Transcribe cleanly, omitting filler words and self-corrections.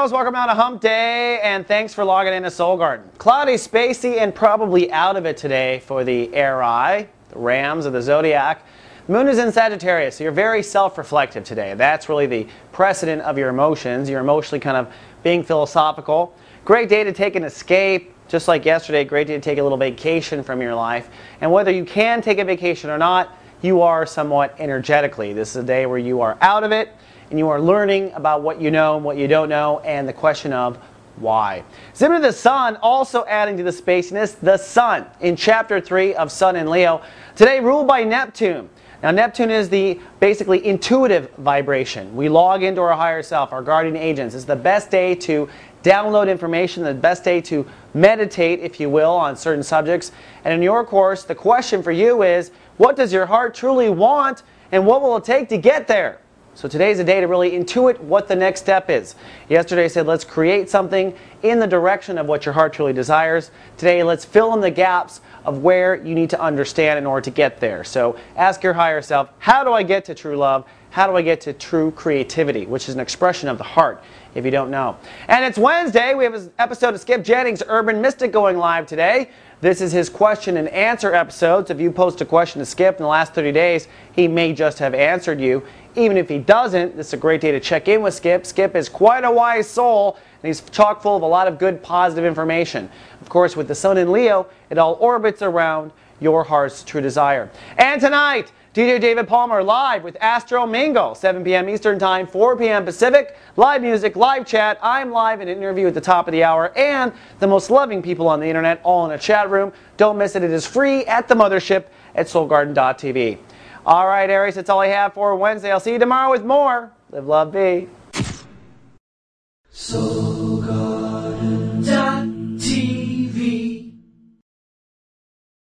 Virgos, welcome out to Hump Day, and thanks for logging into Soul Garden. Cloudy, spacey, and probably out of it today for the Aries, the Rams of the Zodiac. Moon is in Sagittarius, so you're very self-reflective today. That's really the precedent of your emotions. You're emotionally kind of being philosophical. Great day to take an escape. Just like yesterday, great day to take a little vacation from your life. And whether you can take a vacation or not, you are somewhat energetically. This is a day where you are out of it, and you are learning about what you know and what you don't know, and the question of why. Zip into the Sun, also adding to the spaciness, the Sun in Chapter 3 of Sun in Leo. Today ruled by Neptune. Now Neptune is the basically intuitive vibration. We log into our higher self, our guardian agents. It's the best day to download information, the best day to meditate, if you will, on certain subjects. And in your course, the question for you is, what does your heart truly want, and what will it take to get there? So today's a day to really intuit what the next step is. Yesterday I said let's create something in the direction of what your heart truly desires. Today let's fill in the gaps of where you need to understand in order to get there. So ask your higher self, how do I get to true love? How do I get to true creativity, which is an expression of the heart, if you don't know. And it's Wednesday. We have an episode of Skip Jennings, Urban Mystic, going live today. This is his question and answer episode. So if you post a question to Skip in the last 30 days, he may just have answered you. Even if he doesn't, this is a great day to check in with Skip. Skip is quite a wise soul, and he's chock full of a lot of good, positive information. Of course, with the Sun in Leo, it all orbits around your heart's true desire. And tonight, DJ David Palmer live with Astro Mingle, 7 p.m. Eastern Time, 4 p.m. Pacific. Live music, live chat. I'm live in an interview at the top of the hour, and the most loving people on the internet, all in a chat room. Don't miss it. It is free at the mothership at soulgarden.tv. All right, Aries, that's all I have for Wednesday. I'll see you tomorrow with more. Live, love, be.